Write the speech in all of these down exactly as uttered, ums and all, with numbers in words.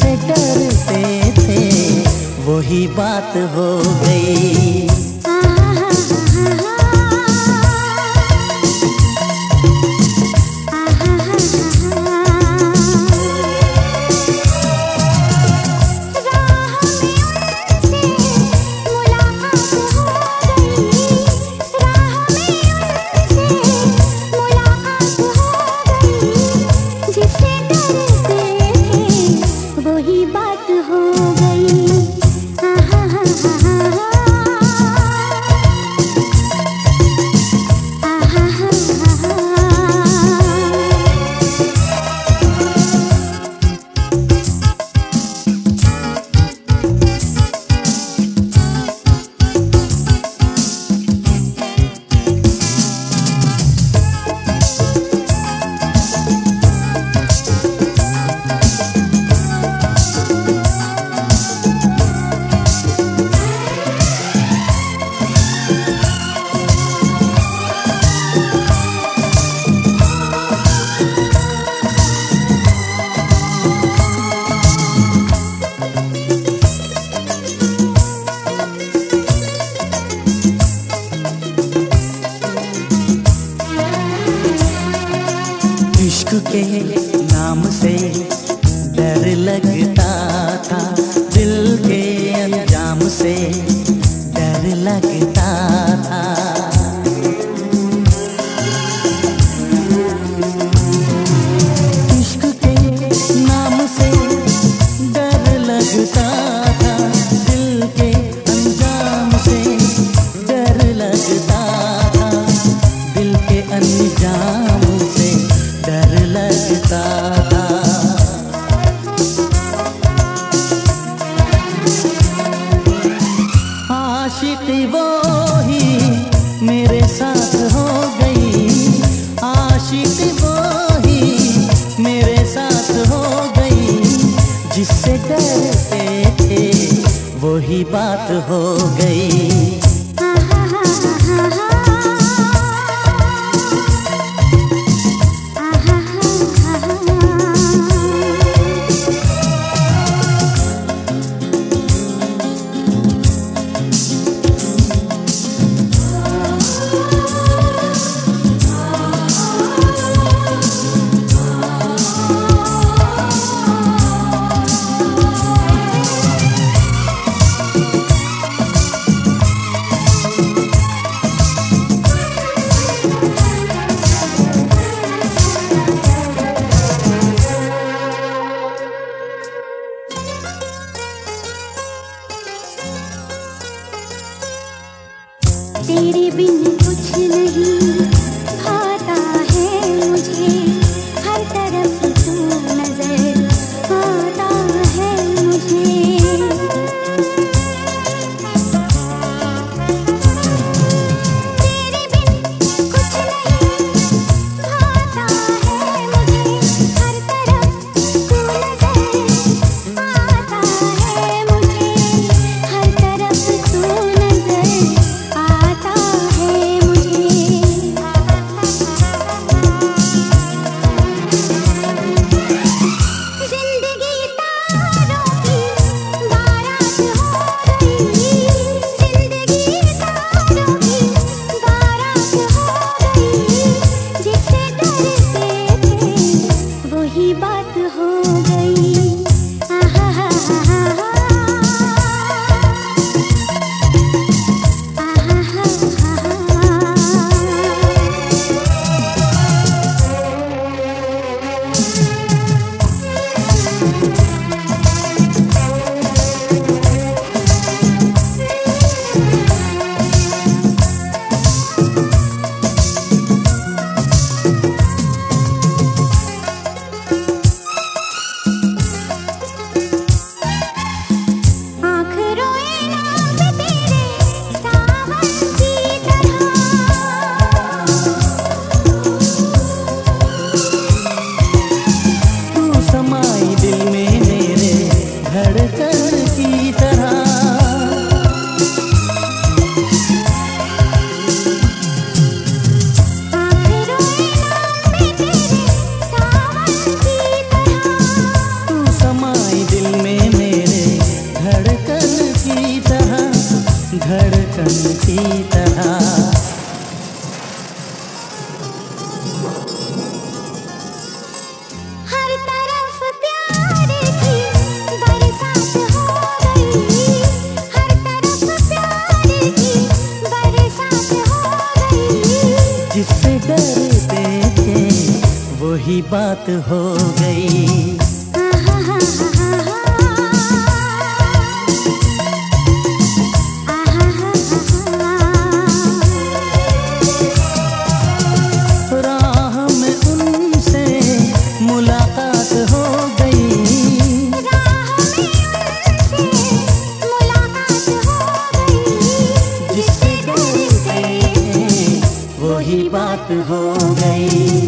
जिससे डरते थे वही बात हो गई। इश्क के नाम से डर लगता था, दिल के अंजाम से डर लगता था। इश्क के नाम से डर लगता था, दिल के अंजाम से डर लगता था, दिल के अंजाम से डर लगता था। आशिकी वो ही मेरे साथ हो गई, आशिकी वो ही मेरे साथ हो गई, जिससे डरते थे वही बात हो गई। तेरे बिन कुछ नहीं आता है मुझे, हर तरफ तू नजर आता है मुझे। तेरे बिन कुछ नहीं आता है मुझे, हर तरफ तू नजर आता है मुझे, हर तरफ तू नजर आता है मुझे। गुलशन की तरह। जिससे डरते थे वही बात हो गई। राह में उनसे मुलाकात हो गई। जिससे डरते वही बात हो गई।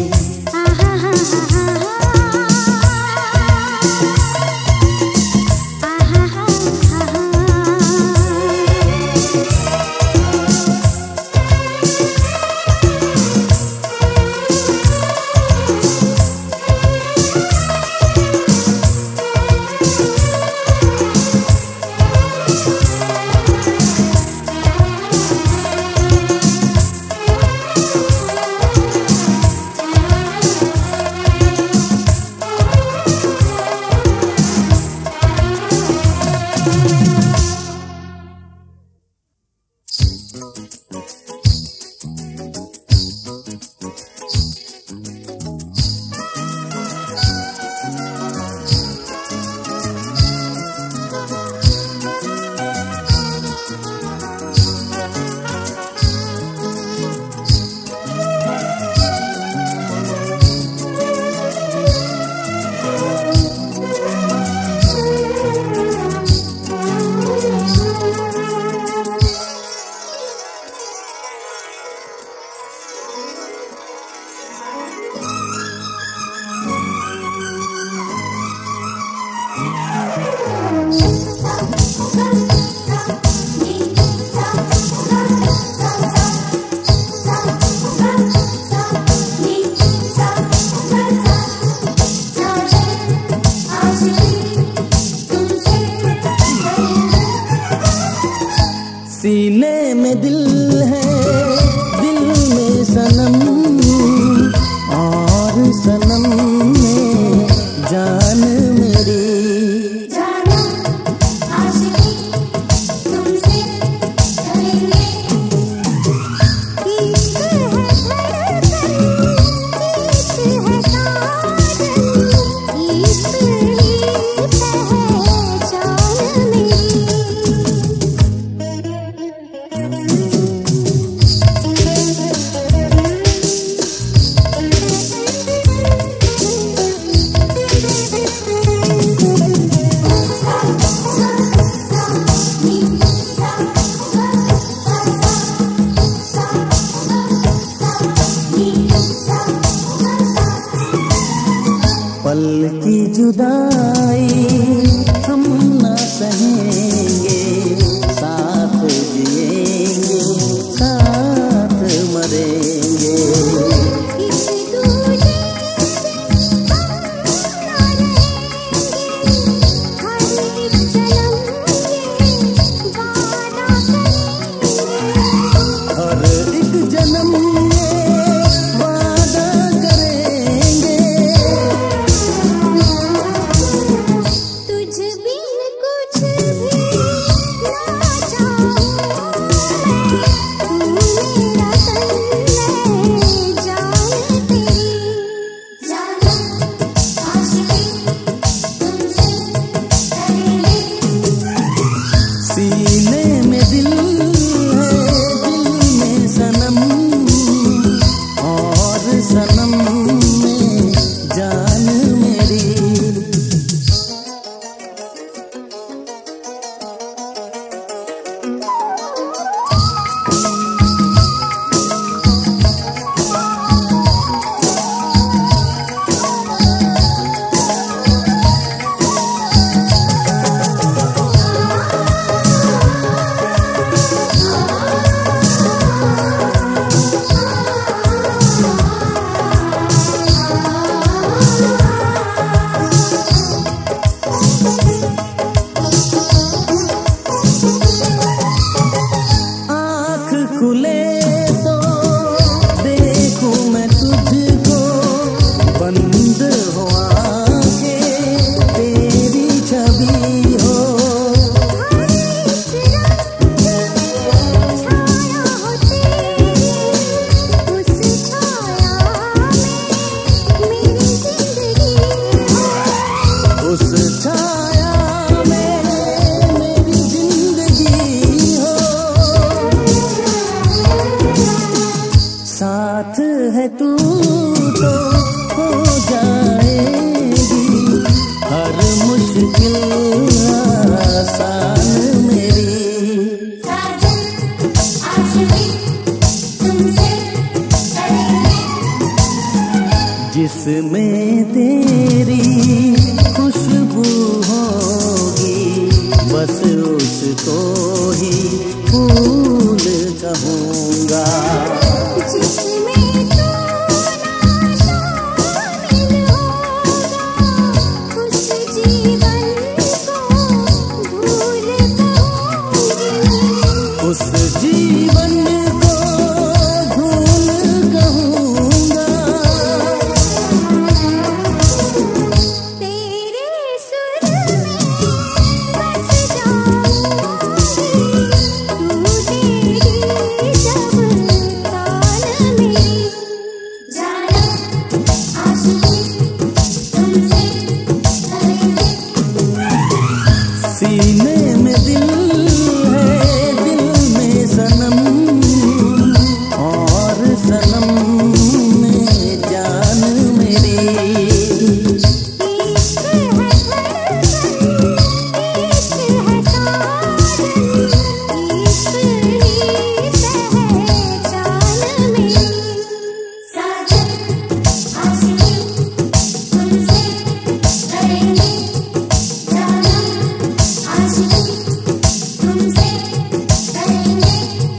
सीने में दिल है, दिल में सनम, और सनम में जान मेरी। जाना आशिकी तुमसे करेंगे। इश्क है धड़कन, इश्क है साजन, इश्क ही पहचान मेरी। बस उसको ही फूल कहूँगा। जिसमें तू ना शामिल होगा, उस जीवन को भूल कहूँगी। उस जीवन को भूल कहूँगा। तेरे सुर में बस जाऊंगी, तू तेरी जब ताल मेरी। जाना आशिकी तुमसे करेंगे, सीने में दिल है, दिल में सनम, और सनम में जान मेरी। इश्क है धड़कन, इश्क है साजन, इश्क ही पहचान मेरी। साजन आशिकी तुमसे करेंगे, जाना आशिकी तुमसे करेंगे।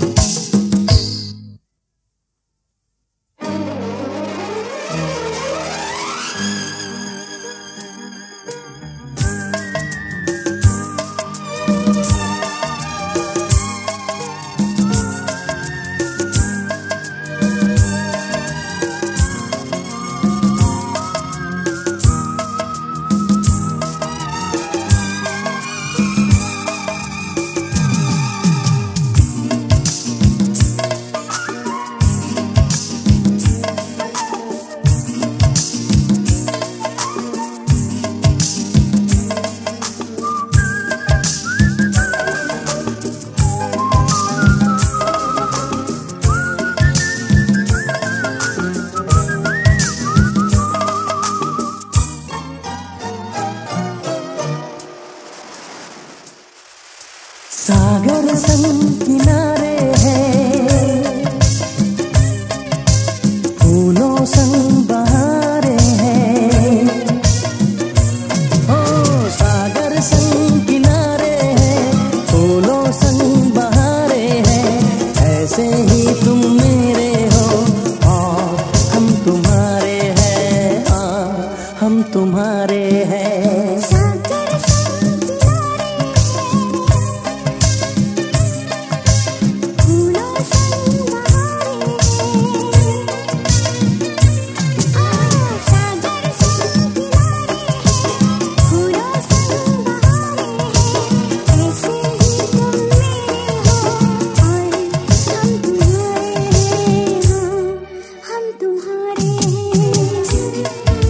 सागर संग किनारे हैं, फूलों संग बहारे हैं। ओ सागर संग किनारे हैं, फूलों संग बहारे हैं। ऐसे ही तुम मेरे हो, हाँ हम तुम्हारे हैं, हाँ हम तुम्हारे हैं। सागर संग किनारे फूलों संग बहारे हैं, आ सागर संग किनारे फूलों संग बहारे हैं। ऐसे ही तुम मेरे हो, और हम तुम्हारे हैं, हाँ हम तुम्हारे हैं।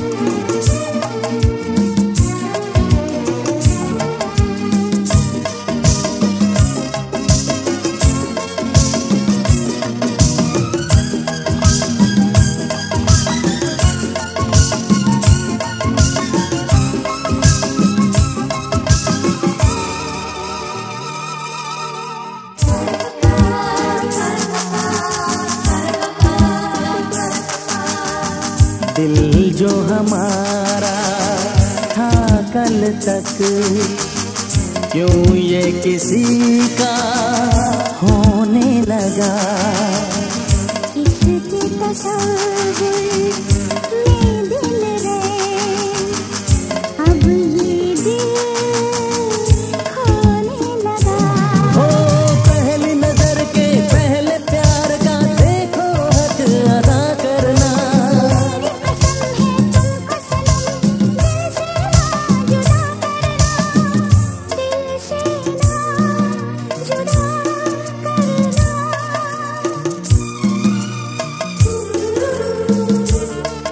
दिल जो हमारा था कल तक, क्यों ये किसी का होने लगा। इसके तस्वीर में दिल रहे, अब ये दिल खोने लगा। ओ पहली नजर के पहले प्यार का देखो हक अदा करना। मेरी कसम है तुमको सनम, दिल से ना जुदा करना, दिल से ना जुदा करना।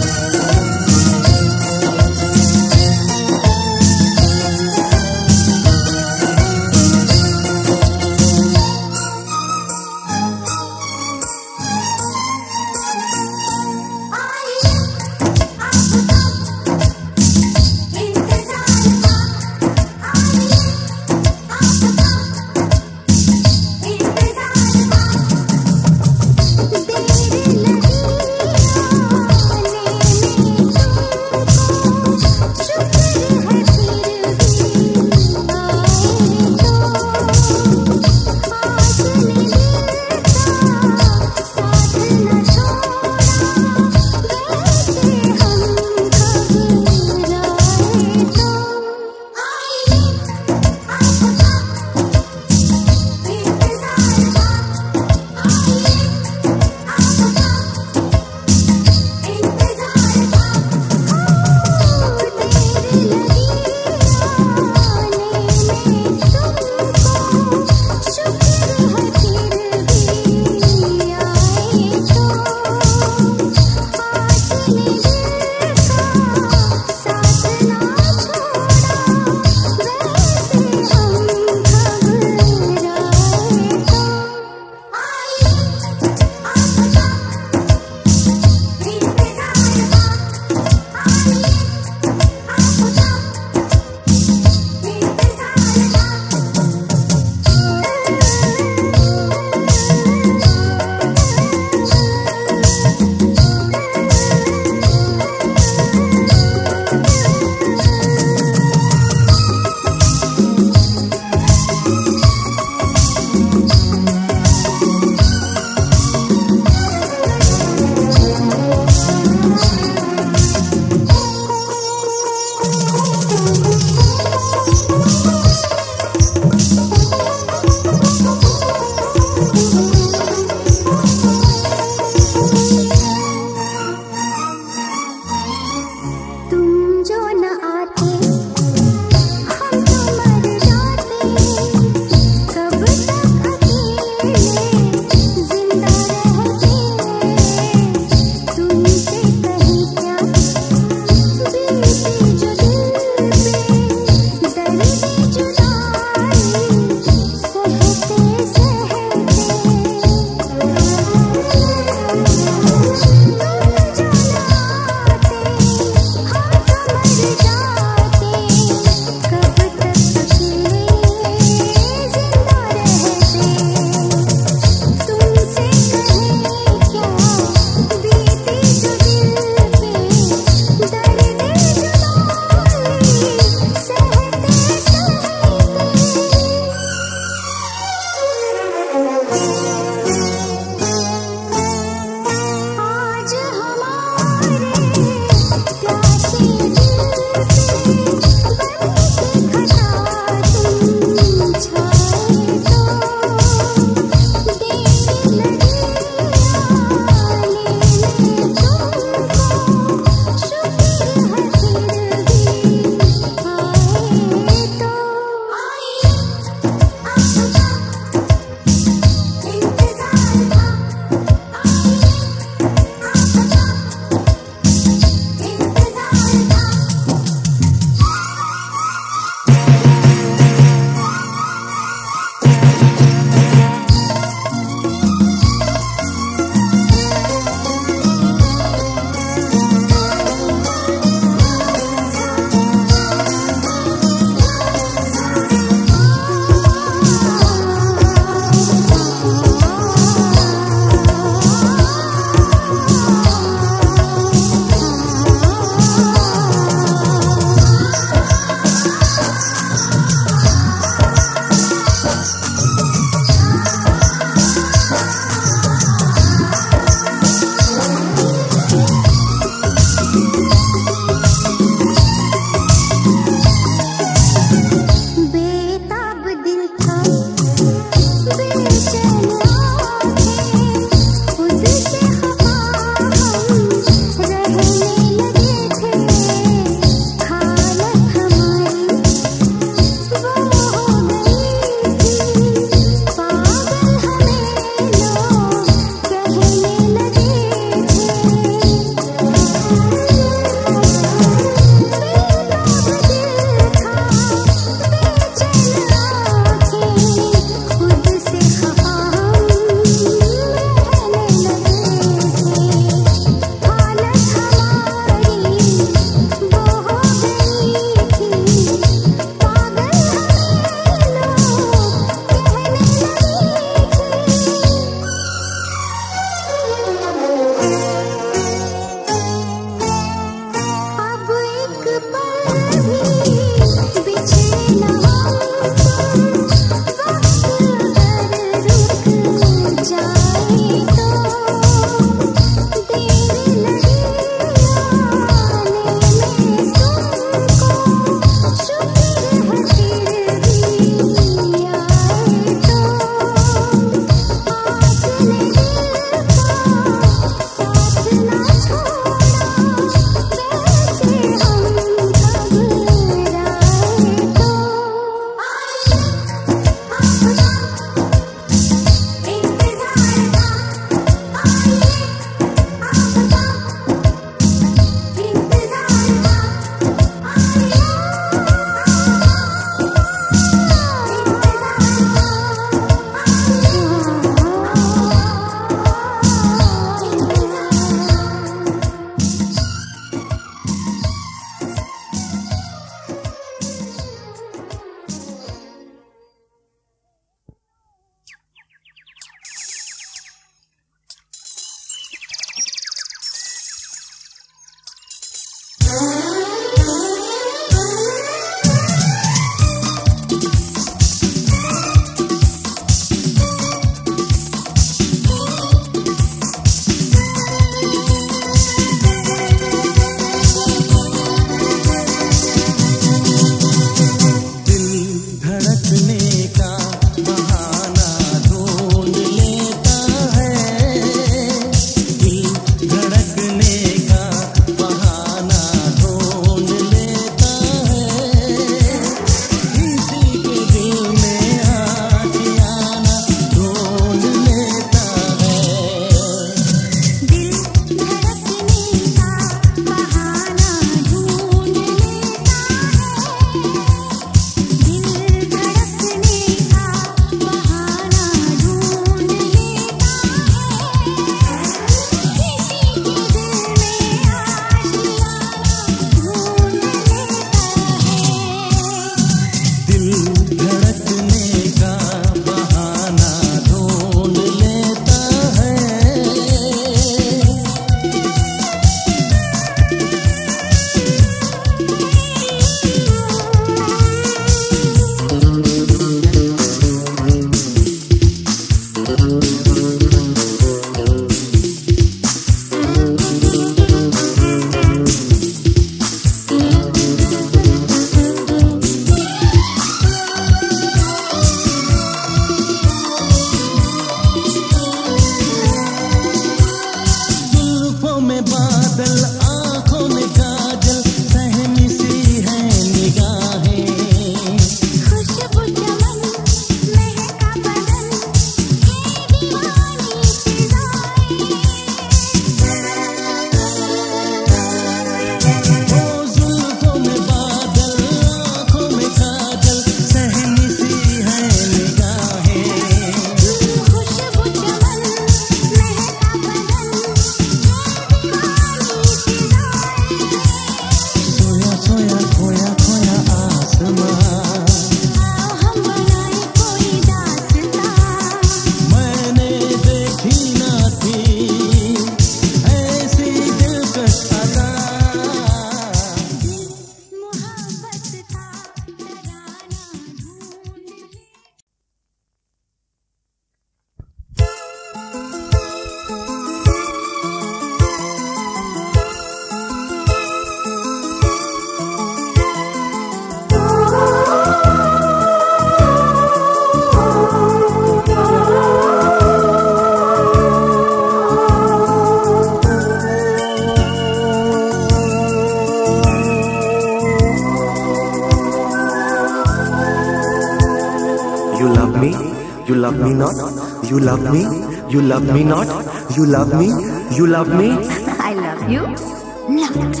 love me not, you love me, you love me not, you love me, you love me. I love you. Love it.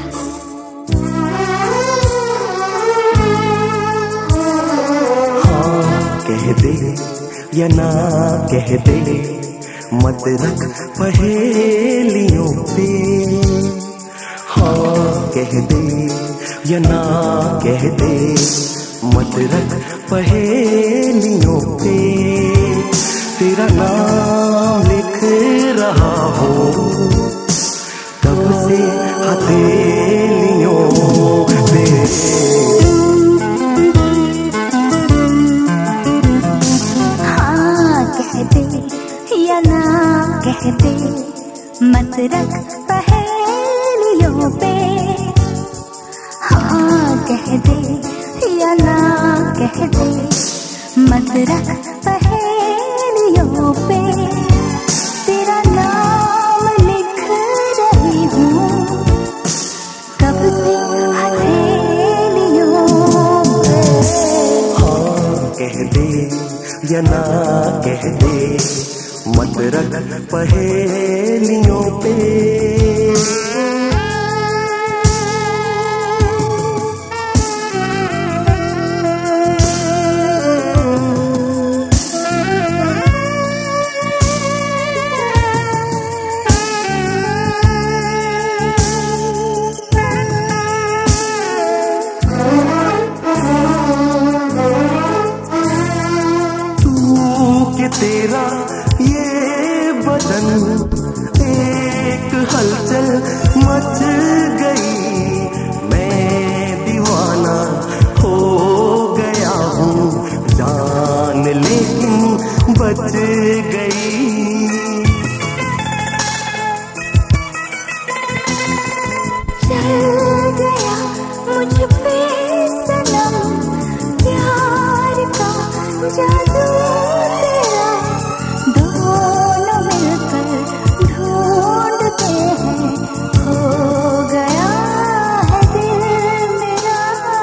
हाँ कह दे या ना कह दे, मत रख पहेलियों पे। हाँ कह दे या ना कह दे, मत रख पहेलियों पे। तेरा नाम लिख रहा हूँ कब से हथेलियों पे। हाँ कह दे या ना कह दे, मत रख पहेलियों पे। हाँ कह दे या ना कह दे, मत रख पहेलियों पे। तेरा नाम लिख रही हूँ कब से हथेलियों पे। हाँ कह दे या ना कह दे, मत रख पहेलियों पे। तेरा ये बदन एक हलचल मच गई, मैं दीवाना हो गया हूँ जान, लेकिन बच गई। चल गया मुझ पे सनम प्यार का जादू तेरा, दोनों मिलकर ढूंढते हैं, खो गया है दिल मेरा।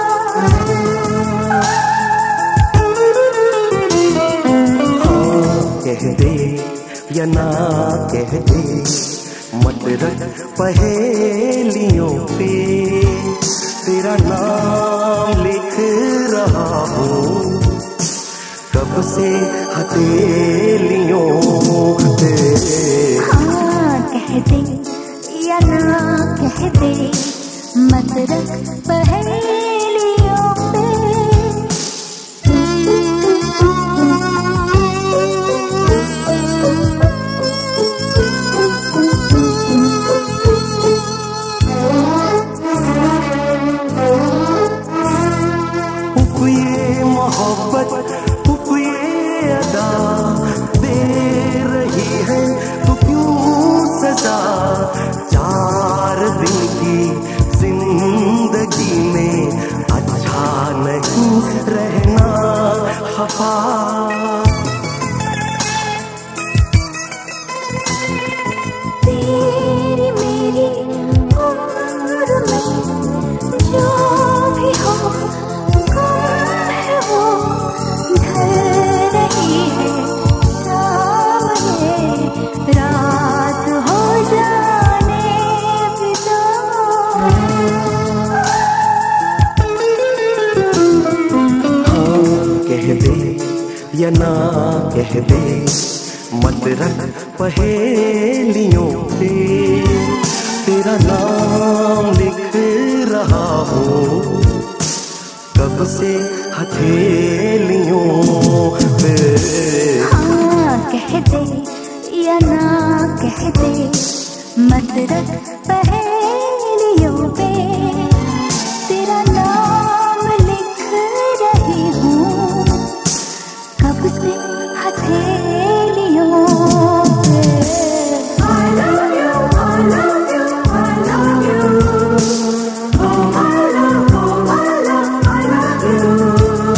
हाँ कह दे या ना कह दे, मत रख पहेलियों पे। तेरा नाम लिख रहा हूँ कब से हथेलियों पे। हाँ कह दे या ना कह दे, मत रख पहेलियों पे। ये मोहब्बत ये अदा दे रही है तो क्यों सजा। चार दिन की जिंदगी में अच्छा नहीं रहना खफा। तेरी मेरी उम्र में जो भी हो गम है वो ढल रही है सामने, रात हो जाने भी दो। हाँ कह दे या ना कह दे, मत रख पहेलियों पे। तेरा नाम लिख रहा हूँ कब से हथेलियों पे। हाँ कह दे या ना कह दे, मत रख पहेलियों पे। तेरा नाम लिख रही हूँ कब से हथेलियों पे। I love you, I love you, I love you. Oh, I love, oh, I love, I love you.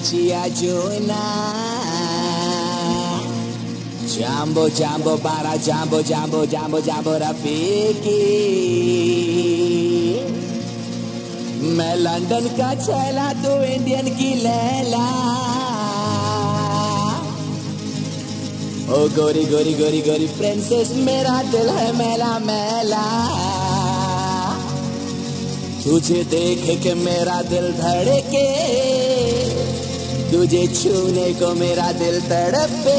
Chia Juna Jambo Jambo Bara Jambo Jambo Jambo Jambo Rafiki मैं लंदन का छैला तू इंडियन की लैला ओ गोरी गोरी गोरी गोरी प्रिंसेस मेरा दिल है मैला मैला तुझे देख के मेरा दिल धड़के तुझे छूने को मेरा दिल तड़पे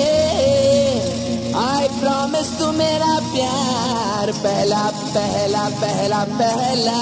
आई प्रॉमिस तू मेरा प्यार पहला पहला पहला पहला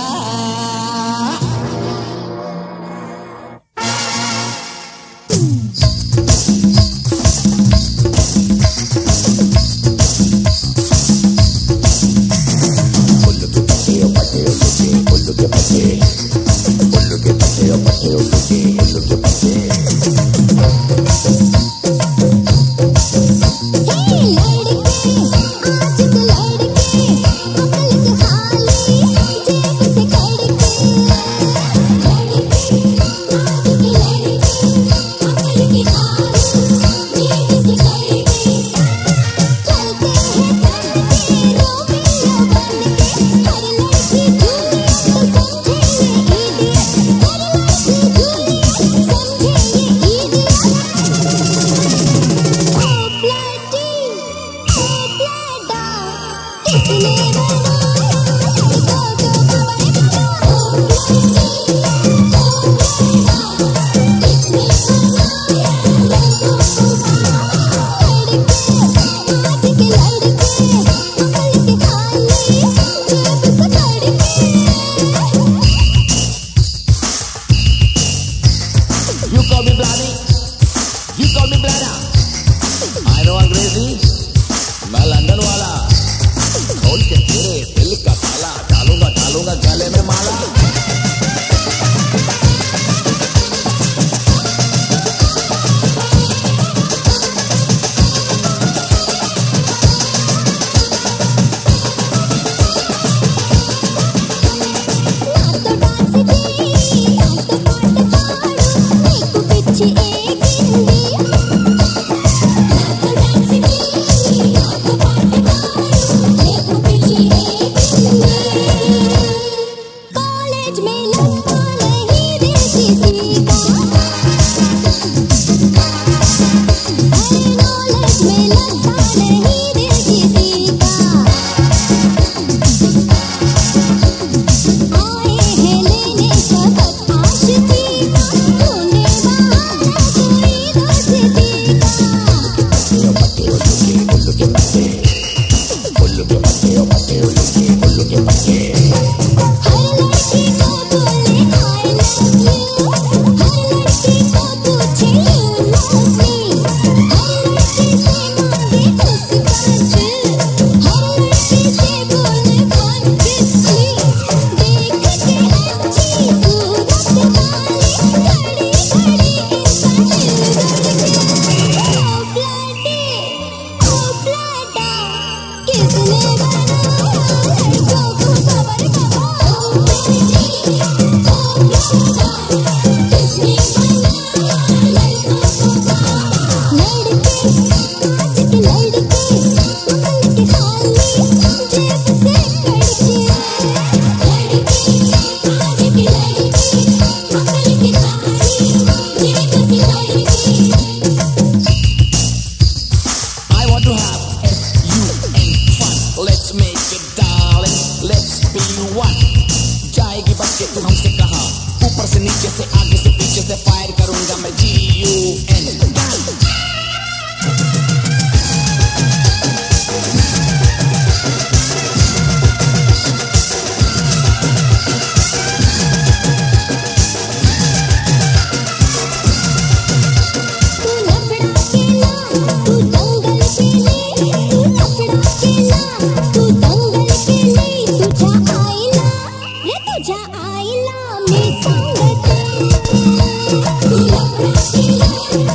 Thank you.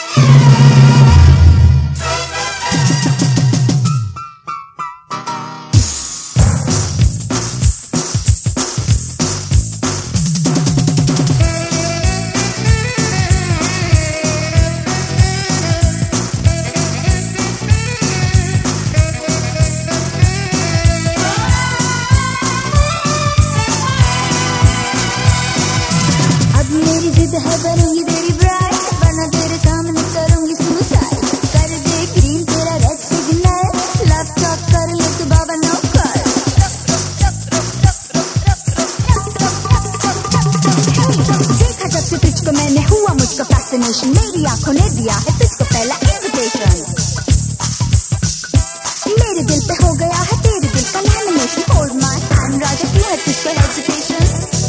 मेरी आंखों ने दिया है तुझको पहला इन्विटेशन। मेरे दिल पे हो गया है तेरे दिल का लैमिनेशन। होल्ड माय हैंड राजा क्यों है तुझको हेजिटेशन।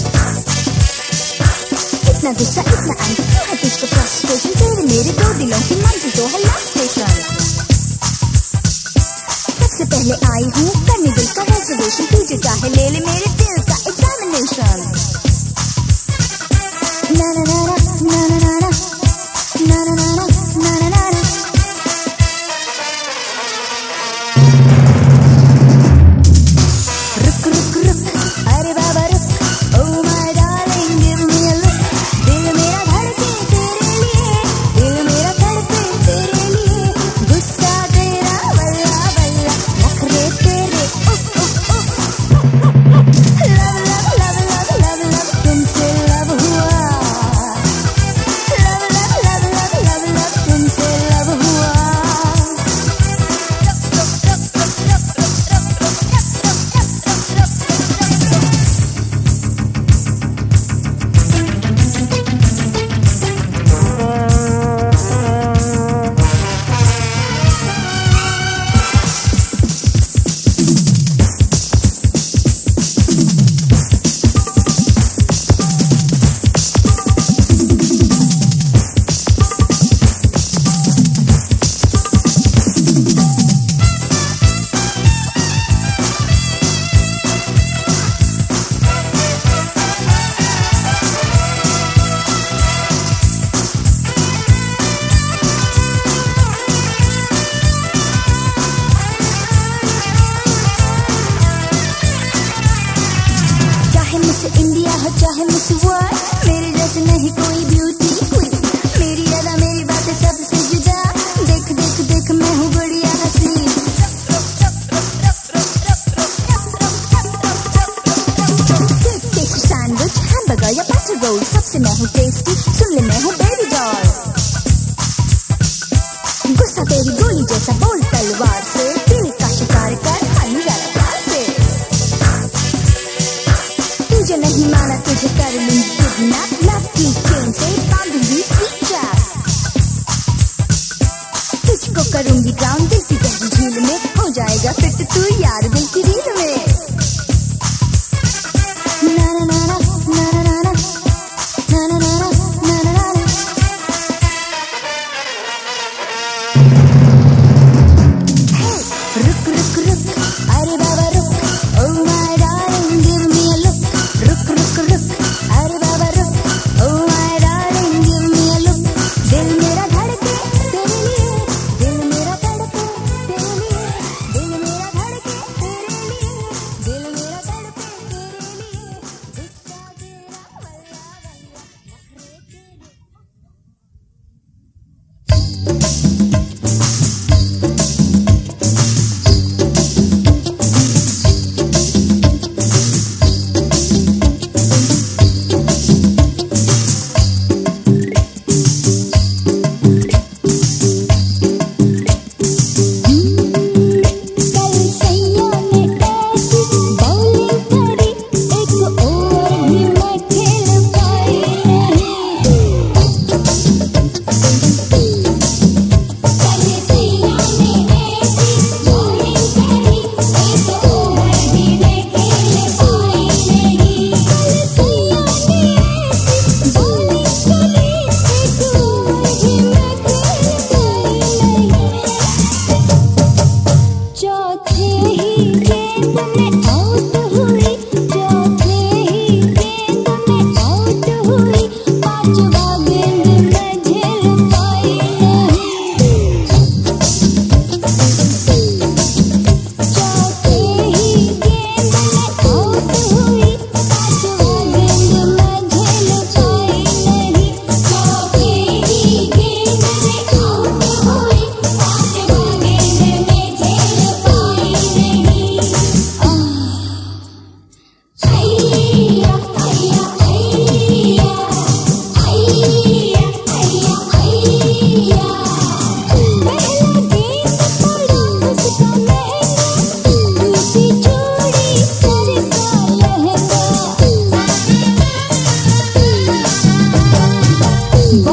इतना गुस्सा इतना एंगर क्यों है तुझको फ्रस्ट्रेशन। तेरे मेरे दो दिलों की मंजिल तो है लास्ट स्टेशन। सबसे पहले आई हूँ करने दिल का रेजर्वेशन। तुझे चाहे ले ले मेरे दिल का एग्जामिनेशन। ना ना ना ना ना ना ना Na na na na na na na na Ruk ruk ruk अरे बाबा रुक Oh my darling give me a look। दिल मेरा धड़के तेरे लिए दिल मेरा धड़के तेरे लिए। गुस्सा तेरा बल्ला बल्ला नखरे तेरे उफ उफ उफ।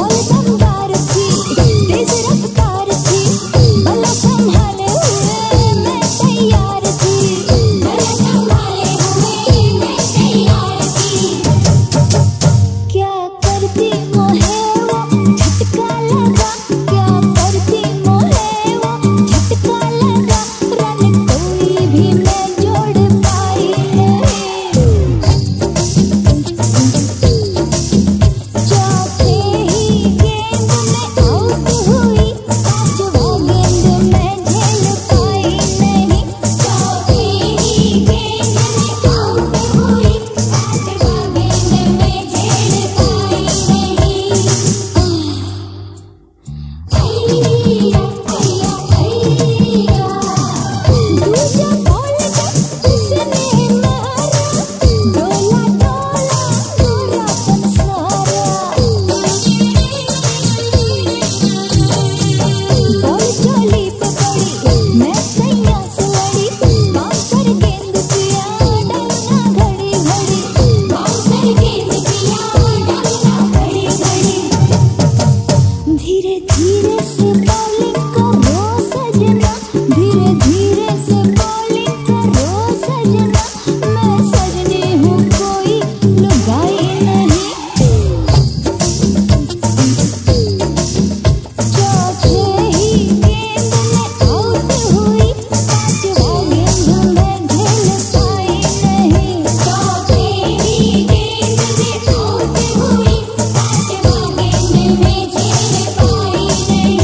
नहीं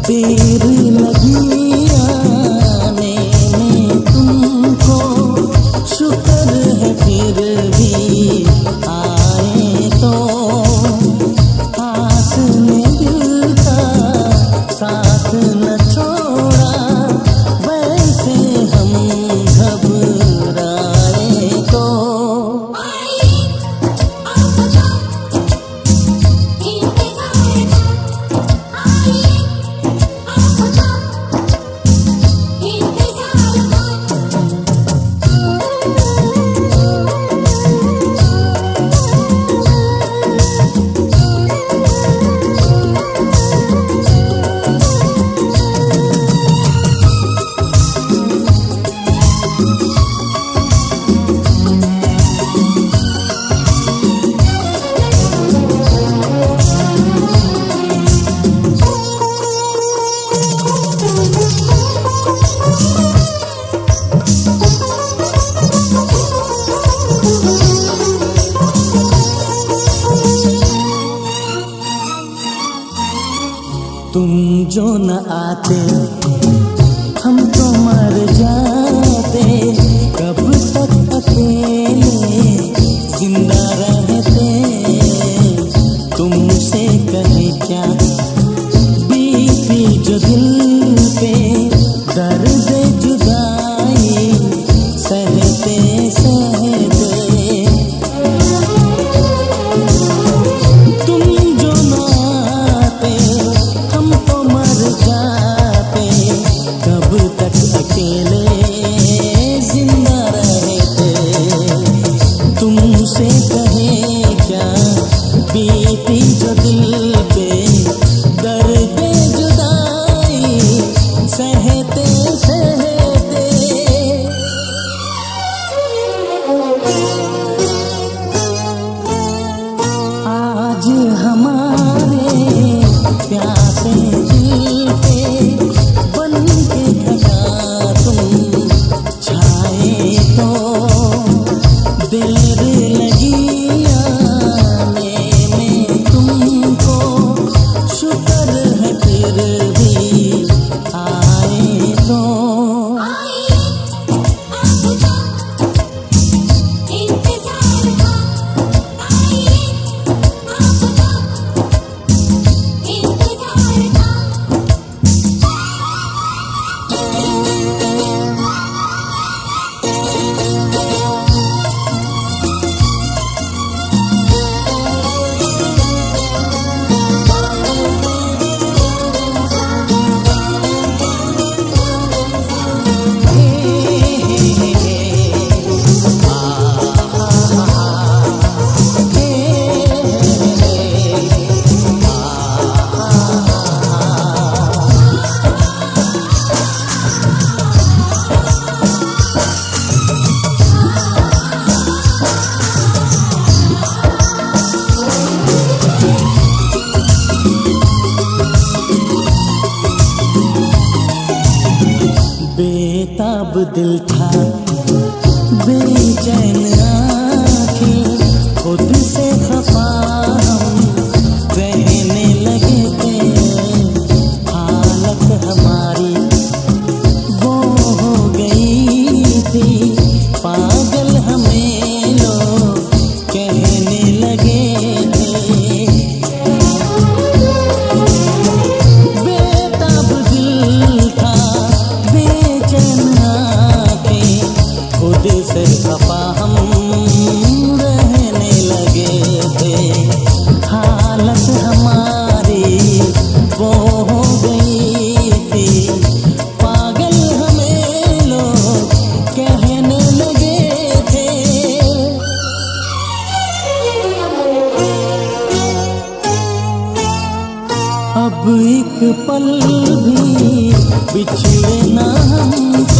देर लगी आने में तुमको, शुक्र है फिर भी आए तो। आस ने दिल का साथ न छोड़ा, वैसे हम घबराए तो। तुम जो न आते हम तो मर जाते, कब तक अकेले जिंदा रहते। तुमसे कहे क्या बीती जो दिल पे, दर्द जुदाई सहते सहते। तुम जो न आते हम तो मर जाते, कब तक अकेले जिंदा रहते। तुमसे कहे क्या बीती जो दिल पे, दर्द जुदाई सहते सहते। आज हमारे प्यासे दिल पे बन के घटा तुम छाए तो। देर लगी आने में तुमको, शुक्र है फिर भी आए तो। बेताब दिल था बेचैन आँखें, खुद से खफा हम रहने लगे थे। हालत हमारी वो हो गई थी, पागल हमें लोग कहने लगे थे। बेताब दिल था बेचैन आँखें, खुद से खफा हम रहने लगे थे। हालत हमारी वो हो गई थी, पागल हमें लोग कहने लगे थे। अब एक पल भी बिछड़े ना हम